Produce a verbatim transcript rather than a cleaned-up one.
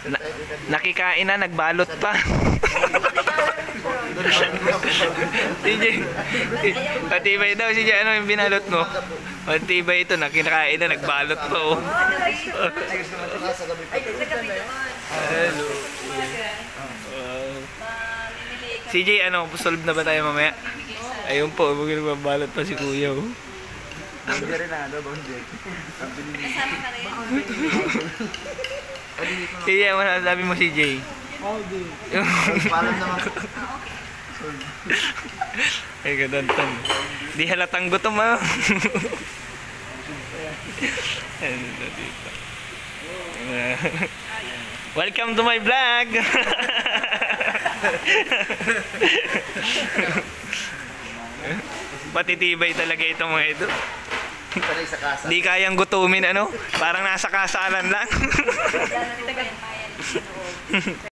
Na nakikain na, nagbalot pa. C J, patibay daw si J, ano yung binalot mo? Patibay ito, nakikain na, nagbalot pa oh. Hello. C J, ano, solve na ba tayo mamaya? Ayun po, magbabalot pa si Kuya oh. Hindi rin na, ano, boundary. Kasama ka rin. C J, ano masasabi mo si J? Palam naman. Ay, gadantan. Di halatang gutom ah. Welcome to my vlog. Patitibay talaga itong mga ito. Di kayang gutumin ano, parang nasa kasalan lang.